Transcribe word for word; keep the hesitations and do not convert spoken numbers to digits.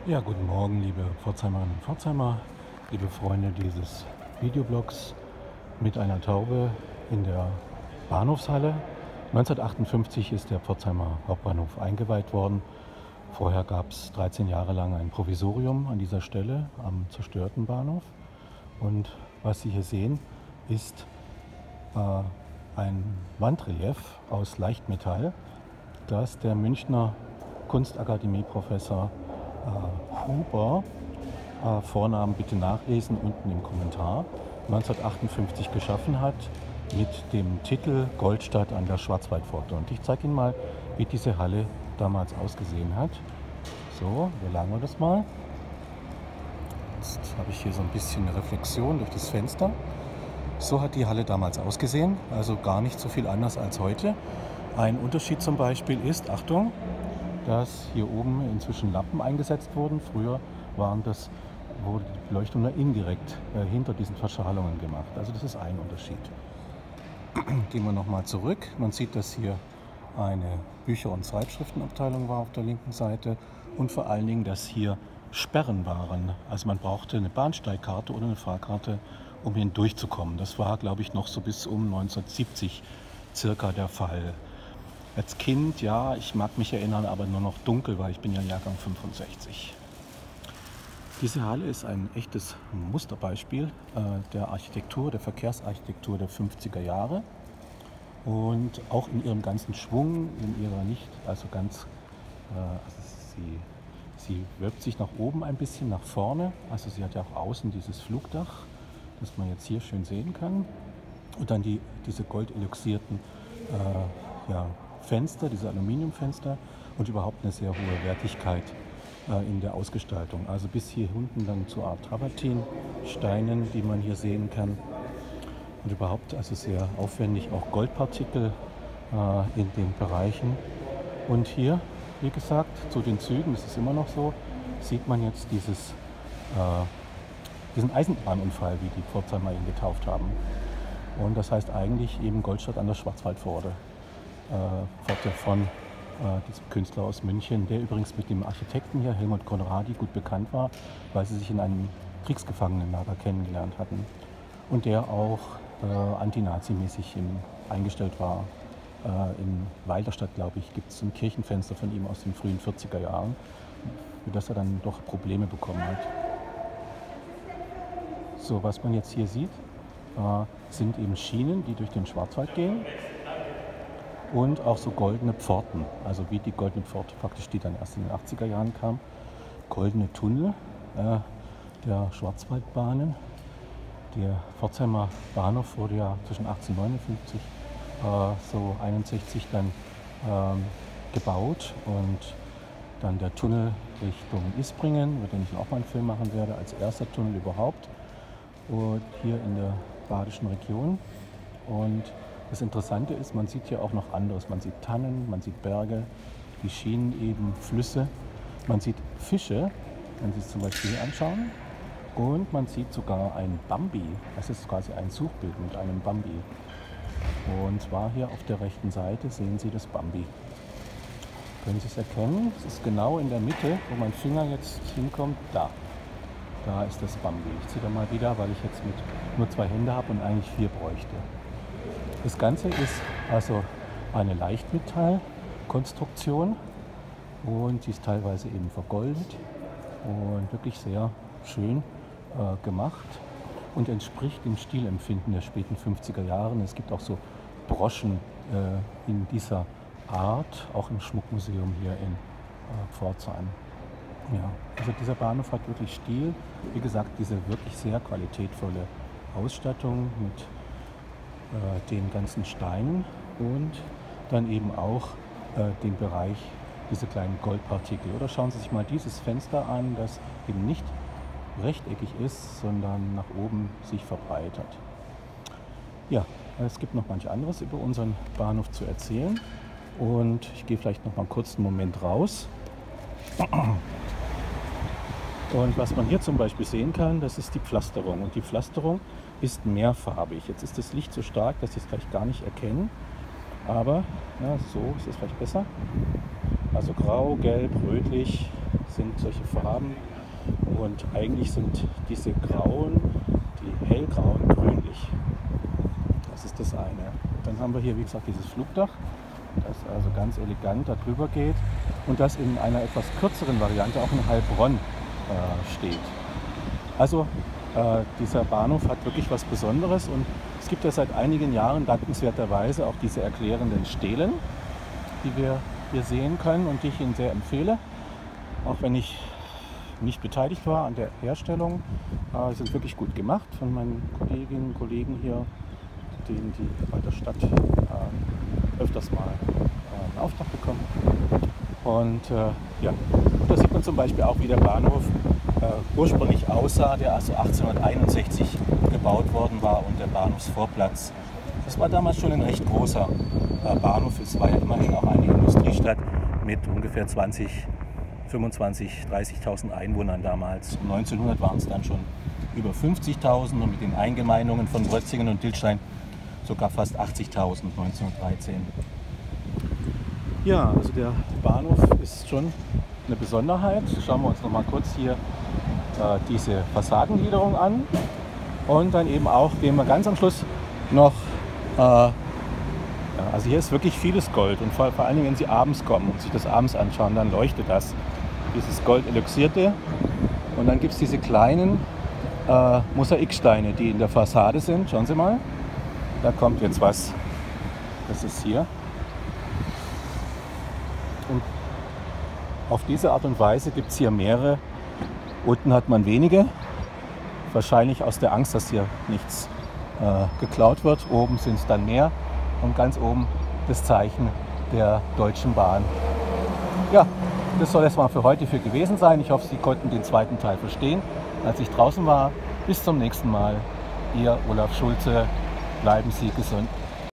Ja, guten Morgen, liebe Pforzheimerinnen und Pforzheimer, liebe Freunde dieses Videoblogs mit einer Taube in der Bahnhofshalle. neunzehnhundertachtundfünfzig ist der Pforzheimer Hauptbahnhof eingeweiht worden. Vorher gab es dreizehn Jahre lang ein Provisorium an dieser Stelle am zerstörten Bahnhof. Und was Sie hier sehen, ist äh, ein Wandrelief aus Leichtmetall, das der Münchner Kunstakademie-Professor äh, Huber, äh, Vornamen bitte nachlesen unten im Kommentar, neunzehnhundertachtundfünfzig geschaffen hat mit dem Titel Goldstadt an der Schwarzwaldpforte. Und ich zeige Ihnen mal, wie diese Halle damals ausgesehen hat. So, überlagen wir das mal. Jetzt habe ich hier so ein bisschen eine Reflexion durch das Fenster. So hat die Halle damals ausgesehen, also gar nicht so viel anders als heute. Ein Unterschied zum Beispiel ist, Achtung, dass hier oben inzwischen Lampen eingesetzt wurden. Früher waren das, wurde die Beleuchtung nur indirekt äh, hinter diesen Verschalungen gemacht. Also das ist ein Unterschied. Gehen wir nochmal zurück. Man sieht, dass hier eine Bücher- und Zeitschriftenabteilung war auf der linken Seite und vor allen Dingen, dass hier Sperren waren. Also man brauchte eine Bahnsteigkarte oder eine Fahrkarte, um hindurchzukommen. Das war, glaube ich, noch so bis um neunzehnhundertsiebzig circa der Fall. Als Kind, ja, ich mag mich erinnern, aber nur noch dunkel, weil ich bin ja Jahrgang fünfundsechzig. Diese Halle ist ein echtes Musterbeispiel äh, der Architektur, der Verkehrsarchitektur der fünfziger Jahre. Und auch in ihrem ganzen Schwung, in ihrer nicht, also ganz, äh, also sie, sie wölbt sich nach oben ein bisschen, nach vorne. Also sie hat ja auch außen dieses Flugdach, das man jetzt hier schön sehen kann. Und dann die, diese goldeluxierten äh, ja, Fenster, diese Aluminiumfenster und überhaupt eine sehr hohe Wertigkeit äh, in der Ausgestaltung. Also bis hier unten dann zur Art Travertin-Steinen, die man hier sehen kann. Und überhaupt also sehr aufwendig, auch Goldpartikel äh, in den Bereichen. Und hier, wie gesagt, zu den Zügen, das ist immer noch so, sieht man jetzt dieses, äh, diesen Eisenbahnunfall, wie die Pforzheimer ihn getauft haben. Und das heißt eigentlich eben Goldstadt an der Schwarzwaldpforte. Äh, Pforte von äh, diesem Künstler aus München, der übrigens mit dem Architekten hier, Helmut Conradi, gut bekannt war, weil sie sich in einem Kriegsgefangenenlager kennengelernt hatten. Und der auch äh, antinazimäßig im, eingestellt war. Äh, in Weilerstadt, glaube ich, gibt es ein Kirchenfenster von ihm aus den frühen vierziger Jahren, für das er dann doch Probleme bekommen hat. So, was man jetzt hier sieht, äh, sind eben Schienen, die durch den Schwarzwald gehen. Und auch so goldene Pforten, also wie die goldene Pforte praktisch, die dann erst in den achtziger Jahren kam. Goldene Tunnel äh, der Schwarzwaldbahnen. Der Pforzheimer Bahnhof wurde ja zwischen achtzehnhundertneunundfünfzig äh, so einundsechzig dann ähm, gebaut und dann der Tunnel Richtung Isbringen, über den ich auch mal einen Film machen werde, als erster Tunnel überhaupt und hier in der badischen Region. Und das Interessante ist, man sieht hier auch noch anderes. Man sieht Tannen, man sieht Berge, die Schienen eben Flüsse. Man sieht Fische, wenn Sie es zum Beispiel hier anschauen. Und man sieht sogar ein Bambi. Das ist quasi ein Suchbild mit einem Bambi. Und zwar hier auf der rechten Seite sehen Sie das Bambi. Können Sie es erkennen? Es ist genau in der Mitte, wo mein Finger jetzt hinkommt. Da. Da ist das Bambi. Ich ziehe da mal wieder, weil ich jetzt mit nur zwei Hände habe und eigentlich vier bräuchte. Das Ganze ist also eine Leichtmetallkonstruktion und die ist teilweise eben vergoldet und wirklich sehr schön äh, gemacht und entspricht dem Stilempfinden der späten fünfziger Jahre. Es gibt auch so Broschen äh, in dieser Art, auch im Schmuckmuseum hier in äh, Pforzheim. Ja, also dieser Bahnhof hat wirklich Stil. Wie gesagt, diese wirklich sehr qualitätvolle Ausstattung mit den ganzen Steinen und dann eben auch äh, den Bereich, diese kleinen Goldpartikel. Oder schauen Sie sich mal dieses Fenster an, das eben nicht rechteckig ist, sondern nach oben sich verbreitert. Ja, es gibt noch manch anderes über unseren Bahnhof zu erzählen und ich gehe vielleicht noch mal kurz einen Moment raus. Und was man hier zum Beispiel sehen kann, das ist die Pflasterung. Und die Pflasterung ist mehrfarbig. Jetzt ist das Licht so stark, dass ich es vielleicht gar nicht erkenne. Aber ja, so ist es vielleicht besser. Also grau, gelb, rötlich sind solche Farben. Und eigentlich sind diese grauen, die hellgrauen, grünlich. Das ist das eine. Dann haben wir hier, wie gesagt, dieses Flugdach, das also ganz elegant darüber geht und das in einer etwas kürzeren Variante auch in Heilbronn äh, steht. Also äh, dieser Bahnhof hat wirklich was Besonderes und es gibt ja seit einigen Jahren dankenswerterweise auch diese erklärenden Stelen, die wir hier sehen können und die ich Ihnen sehr empfehle, auch wenn ich nicht beteiligt war an der Herstellung. Äh, sind wirklich gut gemacht von meinen Kolleginnen und Kollegen hier, denen die bei der Stadt äh, öfters mal äh, einen Auftrag bekommen. Und äh, ja, da sieht man zum Beispiel auch, wie der Bahnhof äh, ursprünglich aussah, der also achtzehnhunderteinundsechzig gebaut worden war und der Bahnhofsvorplatz. Das war damals schon ein recht großer äh, Bahnhof. Es war ja immerhin auch eine Industriestadt mit ungefähr zwanzig, fünfundzwanzig, dreißigtausend Einwohnern damals. Um neunzehnhundert waren es dann schon über fünfzigtausend und mit den Eingemeindungen von Rötzingen und Dillstein sogar fast achtzigtausend neunzehnhundertdreizehn. Ja, also der Bahnhof ist schon eine Besonderheit. Schauen wir uns noch mal kurz hier äh, diese Fassadengliederung an und dann eben auch gehen wir ganz am Schluss noch, äh, ja, also hier ist wirklich vieles Gold und vor, vor allen Dingen, wenn Sie abends kommen und sich das abends anschauen, dann leuchtet das, dieses Gold eloxierte und dann gibt es diese kleinen äh, Mosaiksteine, die in der Fassade sind. Schauen Sie mal, da kommt jetzt was, das ist hier. Und auf diese Art und Weise gibt es hier mehrere. Unten hat man wenige, wahrscheinlich aus der Angst, dass hier nichts äh, geklaut wird. Oben sind es dann mehr und ganz oben das Zeichen der Deutschen Bahn. Ja, das soll es mal für heute für gewesen sein. Ich hoffe, Sie konnten den zweiten Teil verstehen, als ich draußen war. Bis zum nächsten Mal. Ihr Olaf Schulze. Bleiben Sie gesund.